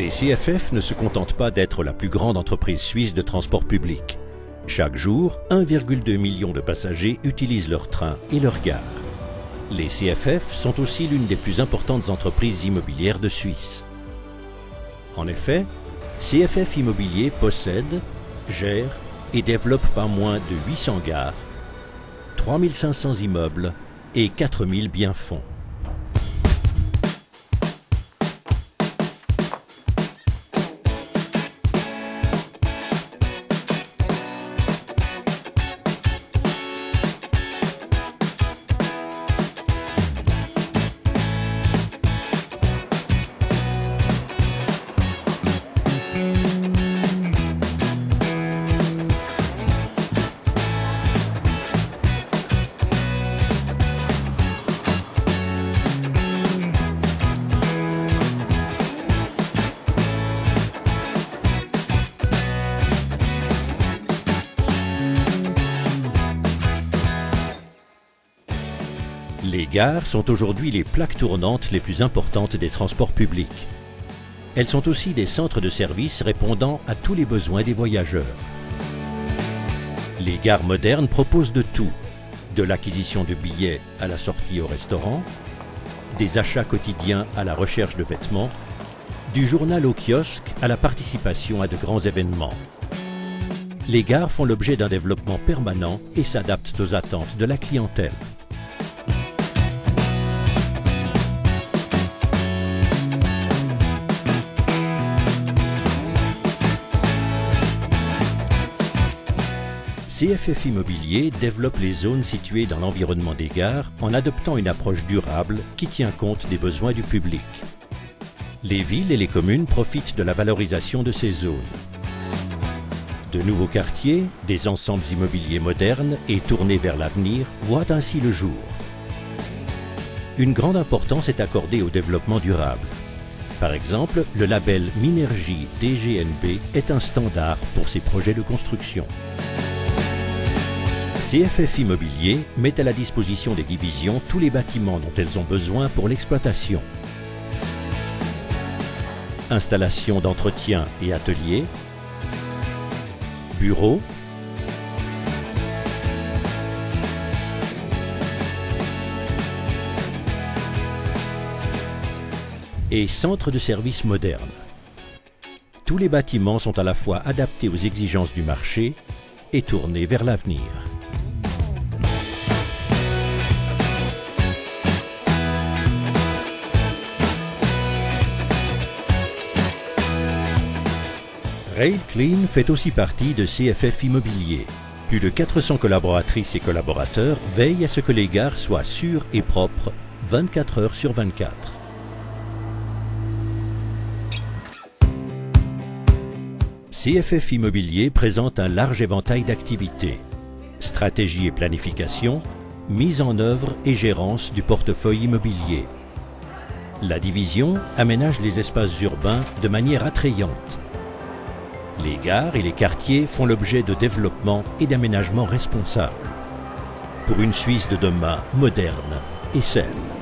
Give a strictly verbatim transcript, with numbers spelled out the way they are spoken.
Les C F F ne se contentent pas d'être la plus grande entreprise suisse de transport public. Chaque jour, un virgule deux million de passagers utilisent leurs trains et leurs gares. Les C F F sont aussi l'une des plus importantes entreprises immobilières de Suisse. En effet, C F F Immobilier possède, gère et développe pas moins de huit cents gares, trois mille cinq cents immeubles et quatre mille biens-fonds. Les gares sont aujourd'hui les plaques tournantes les plus importantes des transports publics. Elles sont aussi des centres de services répondant à tous les besoins des voyageurs. Les gares modernes proposent de tout, de l'acquisition de billets à la sortie au restaurant, des achats quotidiens à la recherche de vêtements, du journal au kiosque à la participation à de grands événements. Les gares font l'objet d'un développement permanent et s'adaptent aux attentes de la clientèle. C F F Immobilier développe les zones situées dans l'environnement des gares en adoptant une approche durable qui tient compte des besoins du public. Les villes et les communes profitent de la valorisation de ces zones. De nouveaux quartiers, des ensembles immobiliers modernes et tournés vers l'avenir voient ainsi le jour. Une grande importance est accordée au développement durable. Par exemple, le label Minergie D G N B est un standard pour ces projets de construction. C F F Immobilier met à la disposition des divisions tous les bâtiments dont elles ont besoin pour l'exploitation. Installation d'entretien et ateliers, bureaux, et centres de services modernes. Tous les bâtiments sont à la fois adaptés aux exigences du marché et tournés vers l'avenir. Rail Clean fait aussi partie de C F F Immobilier. Plus de quatre cents collaboratrices et collaborateurs veillent à ce que les gares soient sûres et propres vingt-quatre heures sur vingt-quatre. C F F Immobilier présente un large éventail d'activités. Stratégie et planification, mise en œuvre et gérance du portefeuille immobilier. La division aménage les espaces urbains de manière attrayante. Les gares et les quartiers font l'objet de développement et d'aménagement responsables. Pour une Suisse de demain moderne et saine.